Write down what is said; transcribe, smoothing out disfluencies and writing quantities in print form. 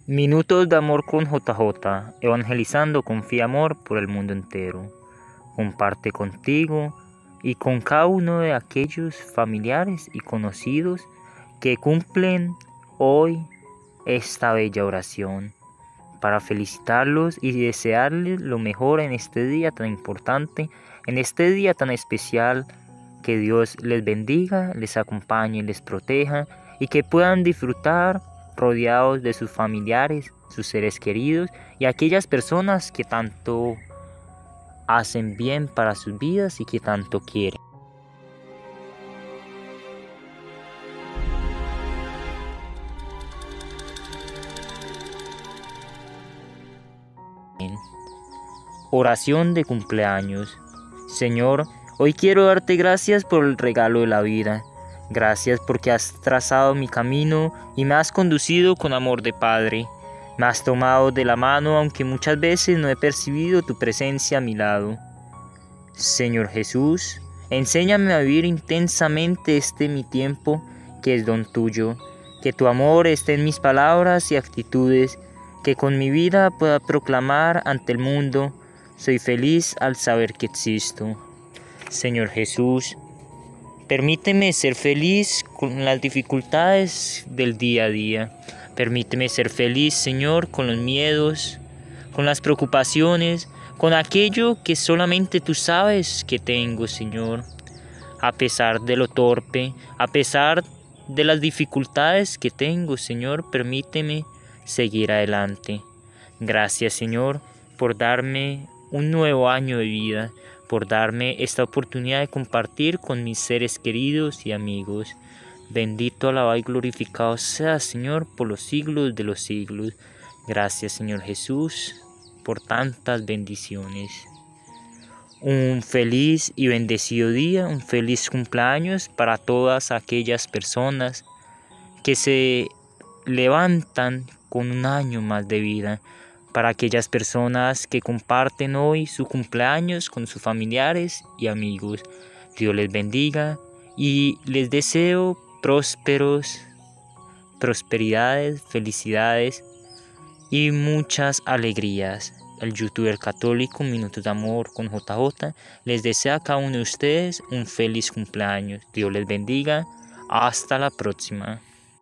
Minutos de amor con JJ, evangelizando con fe y amor por el mundo entero. Comparte contigo y con cada uno de aquellos familiares y conocidos que cumplen hoy esta bella oración, para felicitarlos y desearles lo mejor en este día tan importante, en este día tan especial. Que Dios les bendiga, les acompañe, les proteja y que puedan disfrutar rodeados de sus familiares, sus seres queridos y aquellas personas que tanto hacen bien para sus vidas y que tanto quieren. Oración de cumpleaños. Señor, hoy quiero darte gracias por el regalo de la vida. Gracias porque has trazado mi camino y me has conducido con amor de Padre. Me has tomado de la mano aunque muchas veces no he percibido tu presencia a mi lado. Señor Jesús, enséñame a vivir intensamente mi tiempo que es don tuyo. Que tu amor esté en mis palabras y actitudes. Que con mi vida pueda proclamar ante el mundo: soy feliz al saber que existo. Señor Jesús, permíteme ser feliz con las dificultades del día a día. Permíteme ser feliz, Señor, con los miedos, con las preocupaciones, con aquello que solamente tú sabes que tengo, Señor. A pesar de lo torpe, a pesar de las dificultades que tengo, Señor, permíteme seguir adelante. Gracias, Señor, por darme un nuevo año de vida, por darme esta oportunidad de compartir con mis seres queridos y amigos. Bendito, alabado y glorificado sea, Señor, por los siglos de los siglos. Gracias, Señor Jesús, por tantas bendiciones. Un feliz y bendecido día, un feliz cumpleaños para todas aquellas personas que se levantan con un año más de vida. Para aquellas personas que comparten hoy su cumpleaños con sus familiares y amigos. Dios les bendiga y les deseo prosperidades, felicidades y muchas alegrías. El youtuber católico Minutos de Amor con JJ les desea a cada uno de ustedes un feliz cumpleaños. Dios les bendiga. Hasta la próxima.